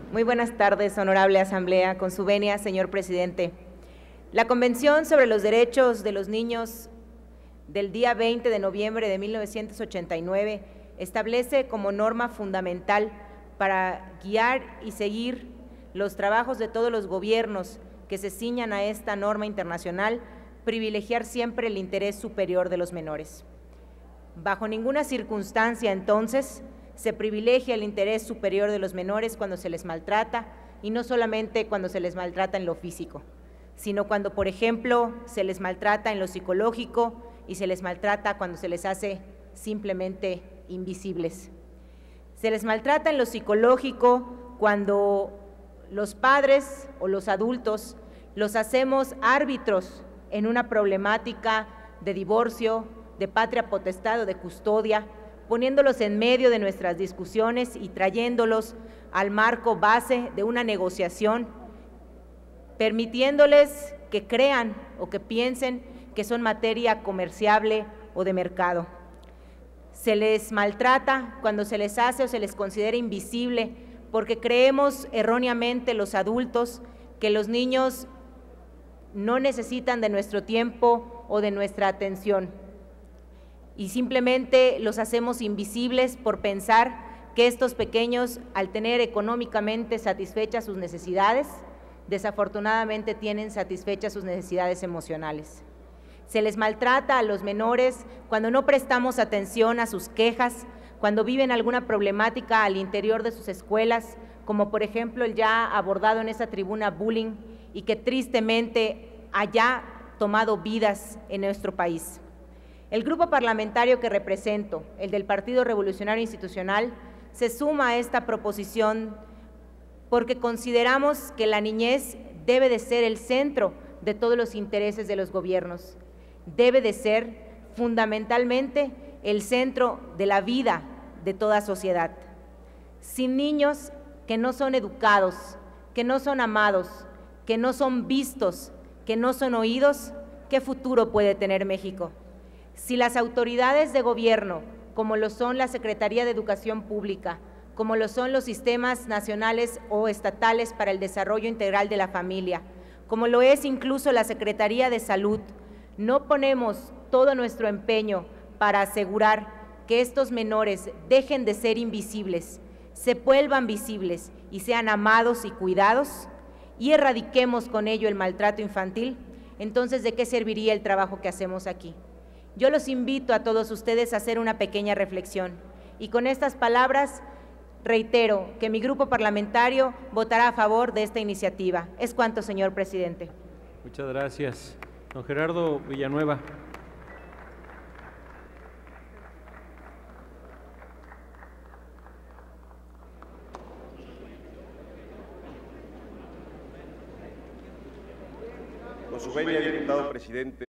Muy buenas tardes, honorable Asamblea. Con su venia, señor presidente. La Convención sobre los Derechos de los Niños del día 20 de noviembre de 1989 establece como norma fundamental para guiar y seguir los trabajos de todos los gobiernos que se ciñan a esta norma internacional, privilegiar siempre el interés superior de los menores. Bajo ninguna circunstancia, entonces, se privilegia el interés superior de los menores cuando se les maltrata, y no solamente cuando se les maltrata en lo físico, sino cuando, por ejemplo, se les maltrata en lo psicológico y se les maltrata cuando se les hace simplemente invisibles. Se les maltrata en lo psicológico cuando los padres o los adultos los hacemos árbitros en una problemática de divorcio, de patria potestad o de custodia, poniéndolos en medio de nuestras discusiones y trayéndolos al marco base de una negociación, permitiéndoles que crean o que piensen que son materia comerciable o de mercado. Se les maltrata cuando se les hace o se les considera invisible, porque creemos erróneamente los adultos que los niños no necesitan de nuestro tiempo o de nuestra atención, y simplemente los hacemos invisibles por pensar que estos pequeños, al tener económicamente satisfechas sus necesidades, desafortunadamente tienen satisfechas sus necesidades emocionales. Se les maltrata a los menores cuando no prestamos atención a sus quejas, cuando viven alguna problemática al interior de sus escuelas, como por ejemplo el ya abordado en esta tribuna bullying, y que tristemente haya tomado vidas en nuestro país. El grupo parlamentario que represento, el del Partido Revolucionario Institucional, se suma a esta proposición porque consideramos que la niñez debe de ser el centro de todos los intereses de los gobiernos, debe de ser fundamentalmente el centro de la vida de toda sociedad. Sin niños que no son educados, que no son amados, que no son vistos, que no son oídos, ¿qué futuro puede tener México? Si las autoridades de gobierno, como lo son la Secretaría de Educación Pública, como lo son los sistemas nacionales o estatales para el desarrollo integral de la familia, como lo es incluso la Secretaría de Salud, no ponemos todo nuestro empeño para asegurar que estos menores dejen de ser invisibles, se vuelvan visibles y sean amados y cuidados, y erradiquemos con ello el maltrato infantil, entonces ¿de qué serviría el trabajo que hacemos aquí? Yo los invito a todos ustedes a hacer una pequeña reflexión, y con estas palabras reitero que mi grupo parlamentario votará a favor de esta iniciativa. Es cuanto, señor presidente. Muchas gracias. Don Gerardo Villanueva. Con su venia, diputado presidente.